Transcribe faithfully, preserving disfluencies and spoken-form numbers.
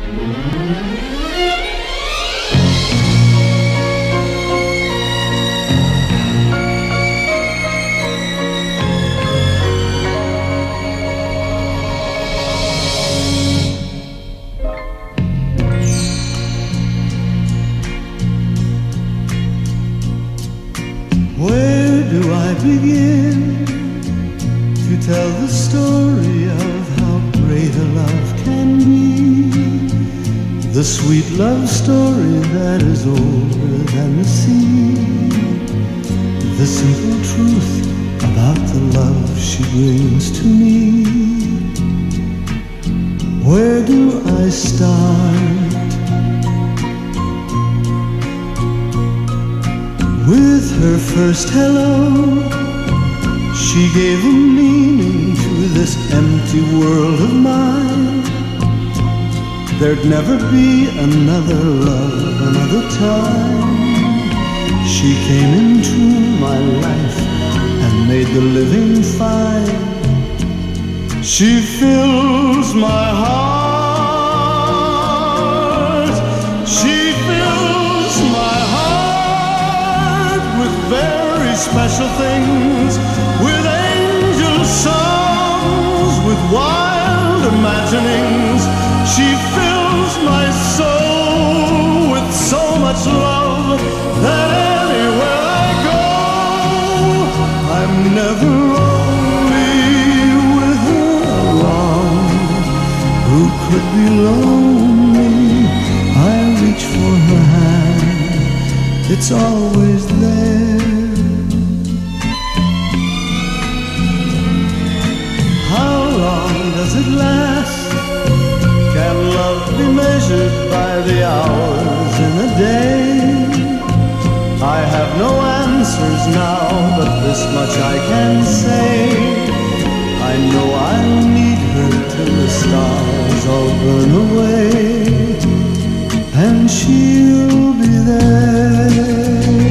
Where do I begin to tell the story of how great a love can be? The sweet love story that is older than the sea. The simple truth about the love she brings to me. Where do I start? With her first hello, she gave a meaning to this empty world of mine. There'd never be another love, another time. She came into my life and made the living fine. She fills my heart. She fills my heart with very special things, with angel songs, with wild imaginings. She fills my soul with so much love that anywhere I go, I'm never lonely with her around. Who could be lonely? I reach for her hand, it's always there. How long does it last? Can love be measured by the hours in a day? I have no answers now, but this much I can say. I know I'll need her till the stars all burn away, and she'll be there.